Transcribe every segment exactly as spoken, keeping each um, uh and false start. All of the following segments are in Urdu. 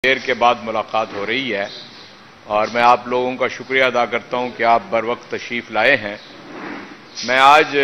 دیر کے بعد ملاقات ہو رہی ہے اور میں آپ لوگوں کا شکریہ ادا کرتا ہوں کہ آپ بر وقت تشریف لائے ہیں۔ میں آج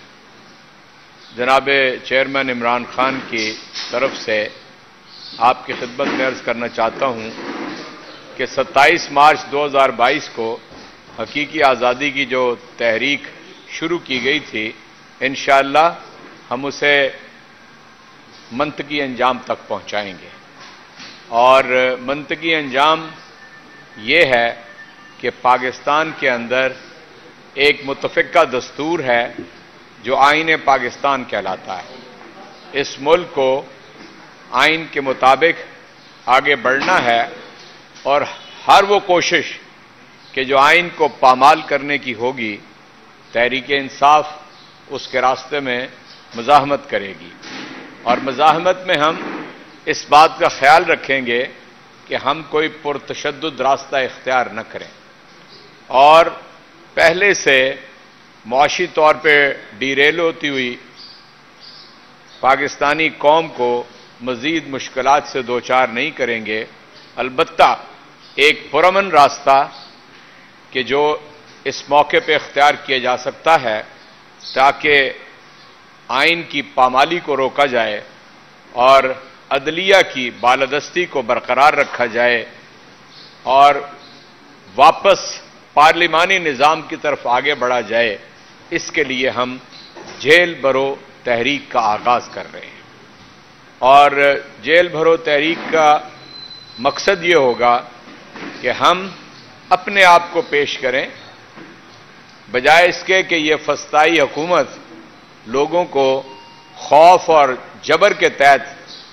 جناب چیئرمین عمران خان کی طرف سے آپ کی خدمت میں عرض کرنا چاہتا ہوں کہ ستائیس مارچ دو ہزار بائیس کو حقیقی آزادی کی جو تحریک شروع کی گئی تھی، انشاءاللہ ہم اسے منطقی انجام تک پہنچائیں گے، اور منطقی انجام یہ ہے کہ پاکستان کے اندر ایک متفقہ دستور ہے جو آئین پاکستان کہلاتا ہے۔ اس ملک کو آئین کے مطابق آگے بڑھنا ہے اور ہر وہ کوشش کہ جو آئین کو پامال کرنے کی ہوگی، تحریک انصاف اس کے راستے میں مزاحمت کرے گی، اور مزاحمت میں ہم اس بات کا خیال رکھیں گے کہ ہم کوئی پرتشدد راستہ اختیار نہ کریں، اور پہلے سے معاشی طور پہ ڈیریل ہوتی ہوئی پاکستانی قوم کو مزید مشکلات سے دوچار نہیں کریں گے۔ البتہ ایک پرامن راستہ کہ جو اس موقع پہ اختیار کیا جا سکتا ہے تاکہ آئین کی پامالی کو روکا جائے اور عدلیہ کی بالادستی کو برقرار رکھا جائے اور واپس پارلیمانی نظام کی طرف آگے بڑھا جائے، اس کے لیے ہم جیل بھرو تحریک کا آغاز کر رہے ہیں۔ اور جیل بھرو تحریک کا مقصد یہ ہوگا کہ ہم اپنے آپ کو پیش کریں، بجائے اس کے کہ یہ فسطائی حکومت لوگوں کو خوف اور جبر کے تحت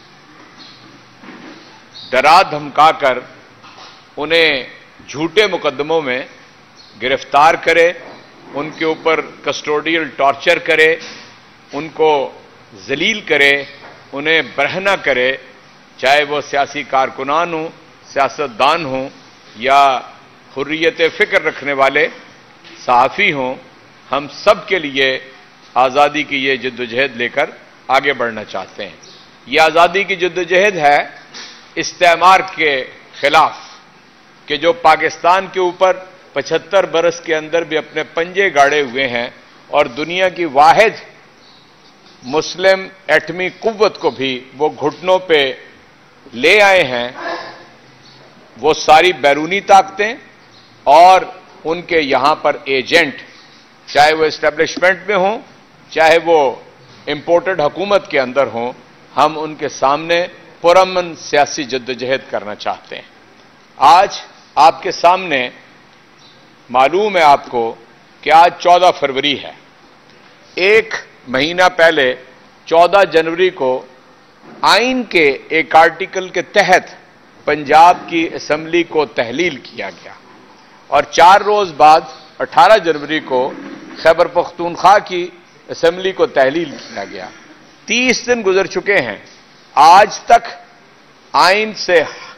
ڈرا دھمکا کر انہیں جھوٹے مقدموں میں گرفتار کرے، ان کے اوپر کسٹوڈیل ٹارچر کرے، ان کو ذلیل کرے، انہیں برہنہ کرے، چاہے وہ سیاسی کارکنان ہوں، سیاستدان ہوں، یا حریت فکر رکھنے والے صحافی ہوں۔ ہم سب کے لیے آزادی کی یہ جدوجہد لے کر آگے بڑھنا چاہتے ہیں۔ یہ آزادی کی جدوجہد ہے استعمار کے خلاف، کہ جو پاکستان کے اوپر پچہتر برس کے اندر بھی اپنے پنجے گاڑے ہوئے ہیں اور دنیا کی واحد مسلم ایٹمی قوت کو بھی وہ گھٹنوں پہ لے آئے ہیں، وہ ساری بیرونی طاقتیں اور ان کے یہاں پر ایجنٹ، چاہے وہ اسٹیبلشمنٹ میں ہوں، چاہے وہ امپورٹڈ حکومت کے اندر ہوں، ہم ان کے سامنے پرامن سیاسی جدوجہد کرنا چاہتے ہیں۔ آج آپ کے سامنے معلوم ہے آپ کو کہ آج چودہ فروری ہے۔ ایک مہینہ پہلے چودہ جنوری کو آئین کے ایک آرٹیکل کے تحت پنجاب کی اسمبلی کو تحلیل کیا گیا، اور چار روز بعد اٹھارہ جنوری کو خیبر پختونخوا کی اسمبلی کو تحلیل کیا گیا۔ تیس دن گزر چکے ہیں، آج تک آئین سے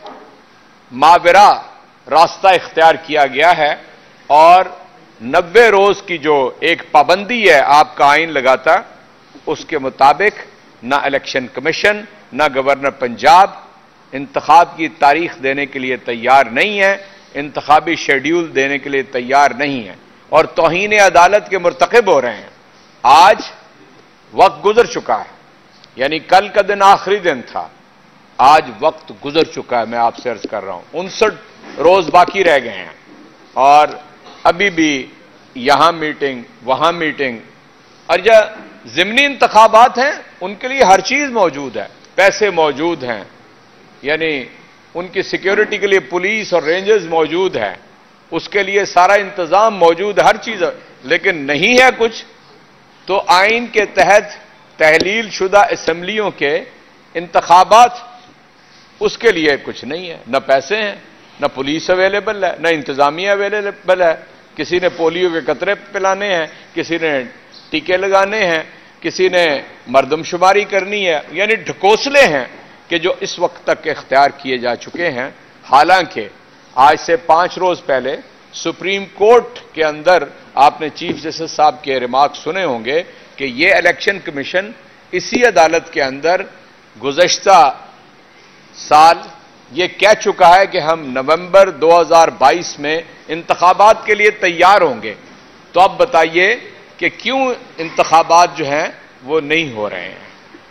ماورا راستہ اختیار کیا گیا ہے، اور نبے روز کی جو ایک پابندی ہے آپ کا آئین لگاتا، اس کے مطابق نہ الیکشن کمیشن نہ گورنر پنجاب انتخاب کی تاریخ دینے کے لیے تیار نہیں ہے، انتخابی شیڈیول دینے کے لیے تیار نہیں ہے، اور توہین عدالت کے مرتکب ہو رہے ہیں۔ آج وقت گزر چکا ہے، یعنی کل کا دن آخری دن تھا، آج وقت گزر چکا ہے۔ میں آپ سے عرض کر رہا ہوں انسٹھ روز باقی رہ گئے ہیں، اور ابھی بھی یہاں میٹنگ وہاں میٹنگ، اور جو ضمنی انتخابات ہیں ان کے لیے ہر چیز موجود ہے، پیسے موجود ہیں، یعنی ان کی سیکیورٹی کے لیے پولیس اور رینجرز موجود ہے، اس کے لیے سارا انتظام موجود ہے، ہر چیز ہے، لیکن نہیں ہے کچھ۔ تو آئین کے تحت تحلیل شدہ اسمبلیوں کے انتخابات، اس کے لیے کچھ نہیں ہے، نہ پیسے ہیں، نہ پولیس اویلیبل ہے، نہ انتظامیہ اویلیبل ہے۔ کسی نے پولیو کے قطرے پلانے ہیں، کسی نے ٹیکے لگانے ہیں، کسی نے مردم شماری کرنی ہے، یعنی ڈھکوسلے ہیں کہ جو اس وقت تک اختیار کیے جا چکے ہیں۔ حالانکہ آج سے پانچ روز پہلے سپریم کورٹ کے اندر آپ نے چیف جسٹس صاحب کے ریمارک سنے ہوں گے کہ یہ الیکشن کمیشن اسی عدالت کے اندر گزشتہ سال یہ کہہ چکا ہے کہ ہم نومبر دو ہزار بائیس میں انتخابات کے لیے تیار ہوں گے، تو اب بتائیے کہ کیوں انتخابات جو ہیں وہ نہیں ہو رہے ہیں؟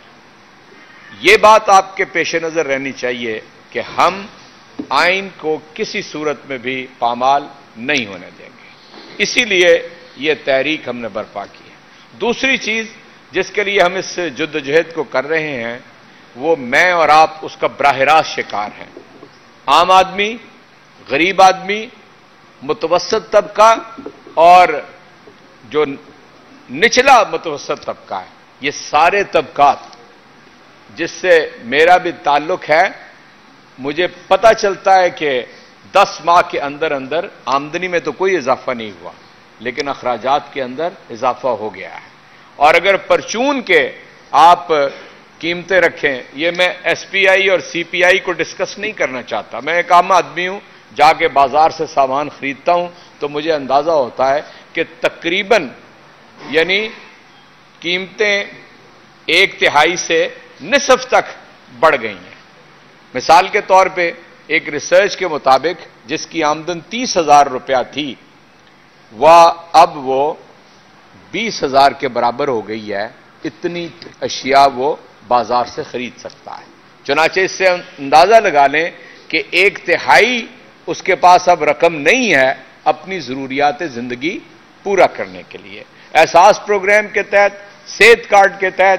یہ بات آپ کے پیش نظر رہنی چاہیے کہ ہم آئین کو کسی صورت میں بھی پامال نہیں ہونے دیں گے، اسی لیے یہ تحریک ہم نے برپا کی ہے۔ دوسری چیز جس کے لیے ہم اس جدوجہد کو کر رہے ہیں وہ میں اور آپ اس کا براہ راست شکار ہیں۔ عام آدمی، غریب آدمی، متوسط طبقہ اور جو نچلا متوسط طبقہ ہے، یہ سارے طبقات جس سے میرا بھی تعلق ہے، مجھے پتہ چلتا ہے کہ دس ماہ کے اندر اندر آمدنی میں تو کوئی اضافہ نہیں ہوا، لیکن اخراجات کے اندر اضافہ ہو گیا ہے۔ اور اگر پرچون کے آپ قیمتیں رکھیں، یہ میں ایس پی آئی اور سی پی آئی کو ڈسکس نہیں کرنا چاہتا، میں ایک عام آدمی ہوں، جا کے بازار سے سامان خریدتا ہوں تو مجھے اندازہ ہوتا ہے کہ تقریباً یعنی قیمتیں ایک تہائی سے نصف تک بڑھ گئی ہیں۔ مثال کے طور پہ ایک ریسرچ کے مطابق جس کی آمدن تیس ہزار روپیہ تھی وہ اب وہ بیس ہزار کے برابر ہو گئی ہے، اتنی اشیاء وہ بازار سے خرید سکتا ہے۔ چنانچہ اس سے اندازہ لگا لیں کہ ایک تہائی اس کے پاس اب رقم نہیں ہے اپنی ضروریات زندگی پورا کرنے کے لیے۔ احساس پروگرام کے تحت، صحت کارڈ کے تحت،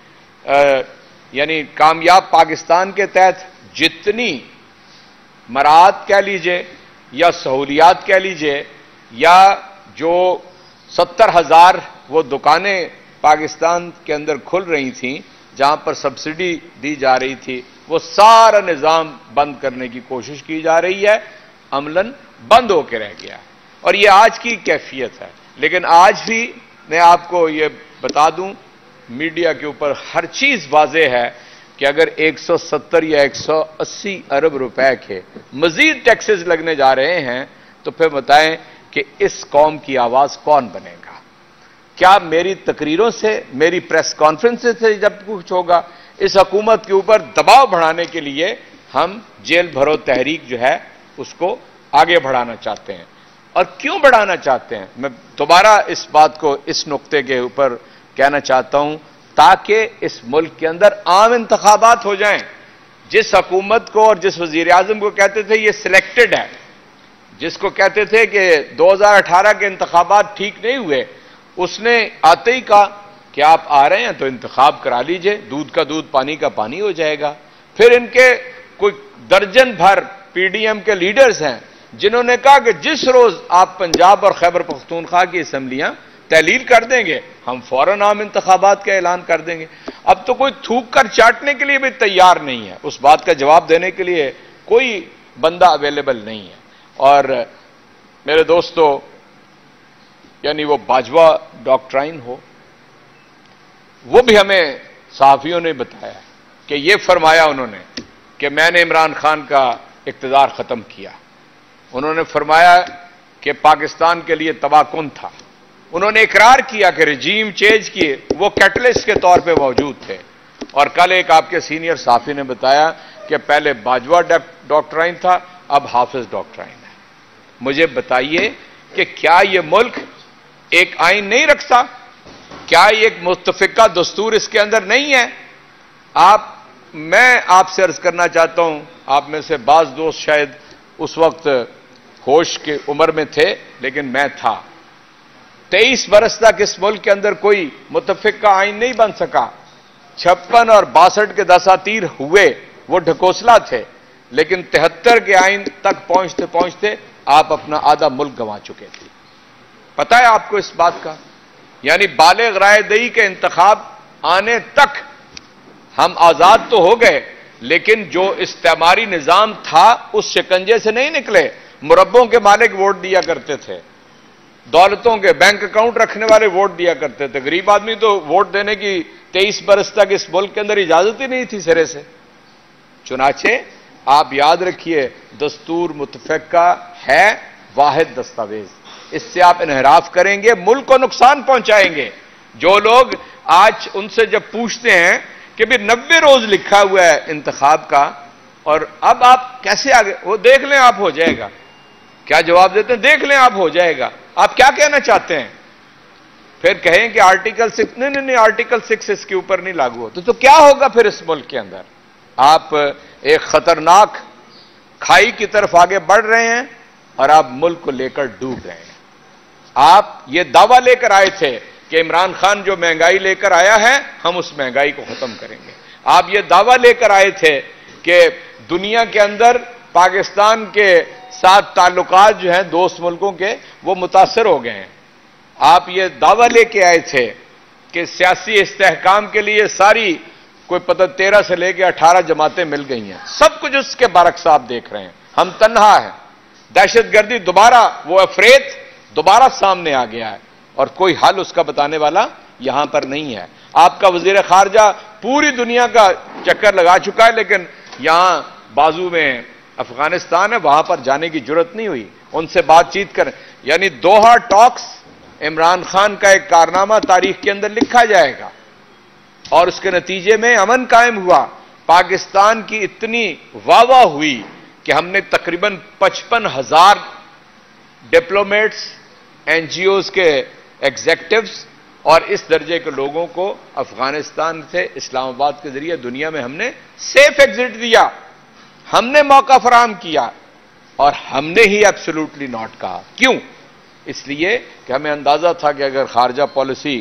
یعنی کامیاب پاکستان کے تحت جتنی مراعات کہہ لیجئے یا سہولیات کہہ لیجئے یا جو ستر ہزار وہ دکانیں پاکستان کے اندر کھل رہی تھیں جہاں پر سبسڈی دی جا رہی تھی، وہ سارا نظام بند کرنے کی کوشش کی جا رہی ہے، عملاً بند ہو کے رہ گیا۔ اور یہ آج کی کیفیت ہے، لیکن آج بھی میں آپ کو یہ بتا دوں، میڈیا کے اوپر ہر چیز واضح ہے کہ اگر ایک سو ستر یا ایک سو اسی ارب روپے کے مزید ٹیکسز لگنے جا رہے ہیں تو پھر بتائیں کہ اس قوم کی آواز کون بنے گا؟ کیا میری تقریروں سے، میری پریس کانفرنس سے جب کچھ ہوگا؟ اس حکومت کے اوپر دباؤ بڑھانے کے لیے ہم جیل بھرو تحریک جو ہے اس کو آگے بڑھانا چاہتے ہیں۔ اور کیوں بڑھانا چاہتے ہیں؟ میں دوبارہ اس بات کو اس نقطے کے اوپر کہنا چاہتا ہوں تاکہ اس ملک کے اندر عام انتخابات ہو جائیں۔ جس حکومت کو اور جس وزیر اعظم کو کہتے تھے یہ سلیکٹڈ ہے، جس کو کہتے تھے کہ دو ہزار اٹھارہ کے انتخابات ٹھیک نہیں ہوئے، اس نے آتے ہی کہا کہ آپ آ رہے ہیں تو انتخاب کرا لیجئے، دودھ کا دودھ پانی کا پانی ہو جائے گا۔ پھر ان کے کوئی درجن بھر پی ڈی ایم کے لیڈرز ہیں جنہوں نے کہا کہ جس روز آپ پنجاب اور خیبر پختونخوا کی اسمبلیاں تحلیل کر دیں گے ہم فوراً عام انتخابات کا اعلان کر دیں گے۔ اب تو کوئی تھوک کر چاٹنے کے لیے بھی تیار نہیں ہے، اس بات کا جواب دینے کے لیے کوئی بندہ اویلیبل نہیں ہے۔ اور میرے دوستو، یعنی وہ باجوہ ڈاکٹرائن ہو، وہ بھی ہمیں صحافیوں نے بتایا کہ یہ فرمایا انہوں نے کہ میں نے عمران خان کا اقتدار ختم کیا۔ انہوں نے فرمایا کہ پاکستان کے لیے تباہ کن تھا۔ انہوں نے اقرار کیا کہ رجیم چینج کیے وہ کیٹلسٹ کے طور پہ موجود تھے۔ اور کل ایک آپ کے سینئر صحافی نے بتایا کہ پہلے باجوہ ڈاکٹرائن تھا، اب حافظ ڈاکٹرائن ہے۔ مجھے بتائیے کہ کیا یہ ملک ایک آئین نہیں رکھتا؟ کیا ایک متفقہ دستور اس کے اندر نہیں ہے؟ آپ میں آپ سے عرض کرنا چاہتا ہوں، آپ میں سے بعض دوست شاید اس وقت ہوش کی عمر میں تھے لیکن میں تھا۔ تیئیس برس تک اس ملک کے اندر کوئی متفقہ آئین نہیں بن سکا۔ چھپن اور باسٹھ کے دساتیر ہوئے وہ ڈھکوسلا تھے، لیکن تہتر کے آئین تک پہنچتے پہنچتے آپ اپنا آدھا ملک گنوا چکے تھے۔ پتہ ہے آپ کو اس بات کا؟ یعنی بالغ رائے دہی کے انتخاب آنے تک ہم آزاد تو ہو گئے، لیکن جو استعماری نظام تھا اس شکنجے سے نہیں نکلے۔ مربوں کے مالک ووٹ دیا کرتے تھے، دولتوں کے بینک اکاؤنٹ رکھنے والے ووٹ دیا کرتے تھے، غریب آدمی تو ووٹ دینے کی تیئیس برس تک اس ملک کے اندر اجازت ہی نہیں تھی سرے سے۔ چنانچہ آپ یاد رکھیے، دستور متفقہ ہے واحد دستاویز، اس سے آپ انحراف کریں گے، ملک کو نقصان پہنچائیں گے۔ جو لوگ آج ان سے جب پوچھتے ہیں کہ بھی نبے روز لکھا ہوا ہے انتخاب کا، اور اب آپ کیسے آگے؟ وہ دیکھ لیں آپ ہو جائے گا. کیا جواب دیتے ہیں؟ دیکھ لیں آپ ہو جائے گا. آپ کیا کہنا چاہتے ہیں؟ پھر کہیں کہ آرٹیکل سکس نہیں نہیں نہیں آرٹیکل سکس اس کے اوپر نہیں لاگو ہوتا. تو کیا ہوگا پھر اس ملک کے اندر؟ آپ ایک خطرناک کھائی کی طرف آگے بڑھ رہے ہیں اور آپ ملک کو لے کر ڈوب رہے ہیں. آپ یہ دعویٰ لے کر آئے تھے کہ عمران خان جو مہنگائی لے کر آیا ہے ہم اس مہنگائی کو ختم کریں گے. آپ یہ دعویٰ لے کر آئے تھے کہ دنیا کے اندر پاکستان کے ساتھ تعلقات جو ہیں دوست ملکوں کے وہ متاثر ہو گئے ہیں. آپ یہ دعویٰ لے کے آئے تھے کہ سیاسی استحکام کے لیے ساری کوئی پتہ تیرہ سے لے کے اٹھارہ جماعتیں مل گئی ہیں. سب کچھ اس کے برعکس آپ دیکھ رہے ہیں. ہم تنہا ہیں. دہشت گردی دوبارہ وہ افریت دوبارہ سامنے آ گیا ہے اور کوئی حل اس کا بتانے والا یہاں پر نہیں ہے. آپ کا وزیر خارجہ پوری دنیا کا چکر لگا چکا ہے لیکن یہاں بازو میں افغانستان ہے وہاں پر جانے کی جرت نہیں ہوئی. ان سے بات چیت کریں. یعنی دوحہ ٹاکس عمران خان کا ایک کارنامہ تاریخ کے اندر لکھا جائے گا اور اس کے نتیجے میں امن قائم ہوا. پاکستان کی اتنی واہ واہ ہوئی کہ ہم نے تقریباً پچپن ہزار ڈپلومیٹس این جی اوز کے ایگزیکٹوز اور اس درجے کے لوگوں کو افغانستان سے اسلام آباد کے ذریعے دنیا میں ہم نے سیف ایگزٹ دیا. ہم نے موقع فراہم کیا اور ہم نے ہی ایبسولوٹلی ناٹ کہا. کیوں؟ اس لیے کہ ہمیں اندازہ تھا کہ اگر خارجہ پالیسی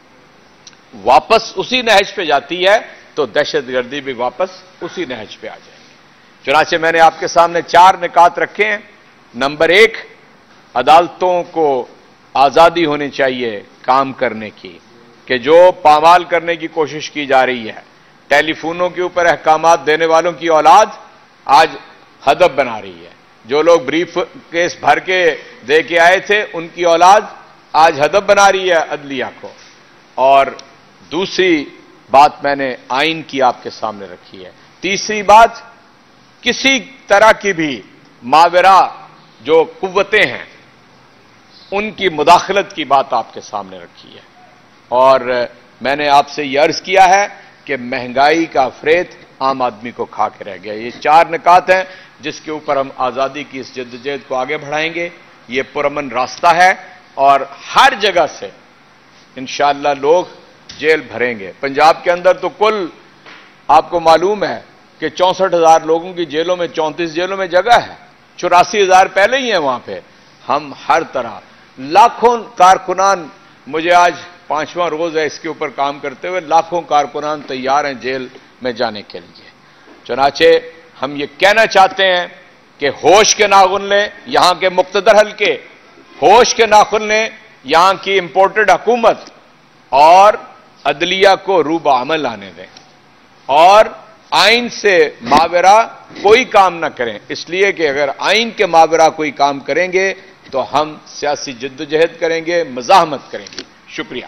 واپس اسی نہج پہ جاتی ہے تو دہشت گردی بھی واپس اسی نہج پہ آ جائے گی. چنانچہ میں نے آپ کے سامنے چار نکات رکھے ہیں. نمبر ایک، عدالتوں کو آزادی ہونی چاہیے کام کرنے کی کہ جو پامال کرنے کی کوشش کی جا رہی ہے. ٹیلی فونوں کے اوپر احکامات دینے والوں کی اولاد آج ہدف بنا رہی ہے. جو لوگ بریف کیس بھر کے دے کے آئے تھے ان کی اولاد آج ہدف بنا رہی ہے عدلیہ کو. اور دوسری بات میں نے آئین کی آپ کے سامنے رکھی ہے. تیسری بات، کسی طرح کی بھی ماورا جو قوتیں ہیں ان کی مداخلت کی بات آپ کے سامنے رکھی ہے. اور میں نے آپ سے یہ عرض کیا ہے کہ مہنگائی کا فریت عام آدمی کو کھا کے رہ گیا. یہ چار نکات ہیں جس کے اوپر ہم آزادی کی اس جدوجہد کو آگے بڑھائیں گے. یہ پرامن راستہ ہے اور ہر جگہ سے انشاءاللہ لوگ جیل بھریں گے. پنجاب کے اندر تو کل آپ کو معلوم ہے کہ چونسٹھ ہزار لوگوں کی جیلوں میں چونتیس جیلوں میں جگہ ہے. چوراسی ہزار پہلے ہی ہیں وہاں پہ. ہم ہر طرح لاکھوں کارکنان، مجھے آج پانچواں روز ہے اس کے اوپر کام کرتے ہوئے، لاکھوں کارکنان تیار ہیں جیل میں جانے کے لیے. چنانچہ ہم یہ کہنا چاہتے ہیں کہ ہوش کے ناخن لیں یہاں کے مقتدر حلقے، ہوش کے ناخن لیں یہاں کی امپورٹڈ حکومت اور عدلیہ کو روب عمل آنے دیں اور آئین سے ماورا کوئی کام نہ کریں. اس لیے کہ اگر آئین کے ماورا کوئی کام کریں گے تو ہم سیاسی جدوجہد کریں گے، مزاحمت کریں گے. شکریہ.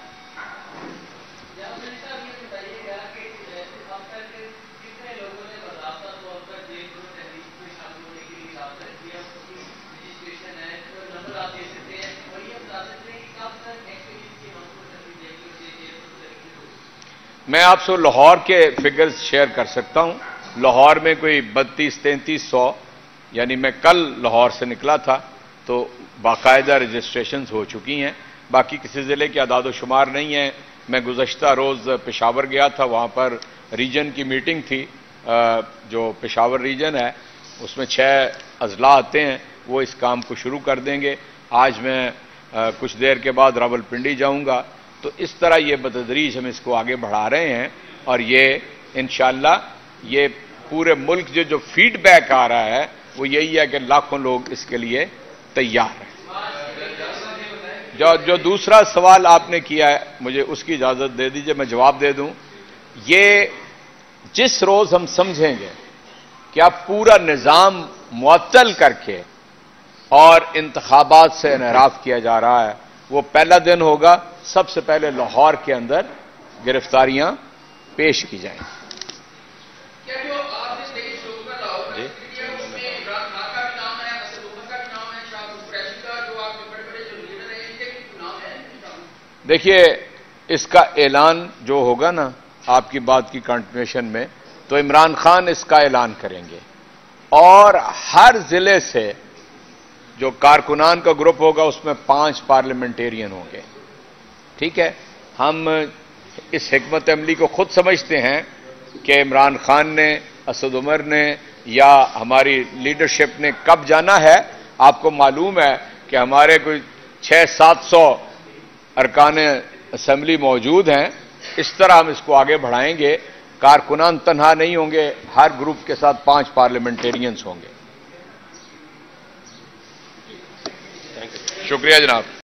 میں آپ سے لاہور کے فگرز شیئر کر سکتا ہوں. لاہور میں کوئی بتیس تینتیس سو یعنی میں کل لاہور سے نکلا تھا تو باقاعدہ رجسٹریشنز ہو چکی ہیں. باقی کسی ضلع کے اعداد و شمار نہیں ہیں. میں گزشتہ روز پشاور گیا تھا، وہاں پر ریجن کی میٹنگ تھی. جو پشاور ریجن ہے اس میں چھ اضلاع آتے ہیں، وہ اس کام کو شروع کر دیں گے. آج میں کچھ دیر کے بعد راولپنڈی جاؤں گا. تو اس طرح یہ بتدریج ہم اس کو آگے بڑھا رہے ہیں اور یہ انشاءاللہ یہ پورے ملک جو جو فیڈ بیک آ رہا ہے وہ یہی ہے کہ لاکھوں لوگ اس کے لیے تیار ہیں. جو جو دوسرا سوال آپ نے کیا ہے مجھے اس کی اجازت دے دیجئے میں جواب دے دوں. یہ جس روز ہم سمجھیں گے کہ اب پورا نظام معطل کر کے اور انتخابات سے انحراف کیا جا رہا ہے وہ پہلا دن ہوگا. سب سے پہلے لاہور کے اندر گرفتاریاں پیش کی جائیں. دیکھیے اس کا اعلان جو ہوگا نا آپ کی بات کی کنٹینیوشن میں تو عمران خان اس کا اعلان کریں گے اور ہر ضلع سے جو کارکنان کا گروپ ہوگا اس میں پانچ پارلیمنٹیرین ہوں گے. ٹھیک ہے، ہم اس حکمت عملی کو خود سمجھتے ہیں کہ عمران خان نے، اسد عمر نے یا ہماری لیڈرشپ نے کب جانا ہے. آپ کو معلوم ہے کہ ہمارے کوئی چھ سات سو ارکان اسمبلی موجود ہیں. اس طرح ہم اس کو آگے بڑھائیں گے. کارکنان تنہا نہیں ہوں گے، ہر گروپ کے ساتھ پانچ پارلیمنٹیرینز ہوں گے. شکریہ جناب.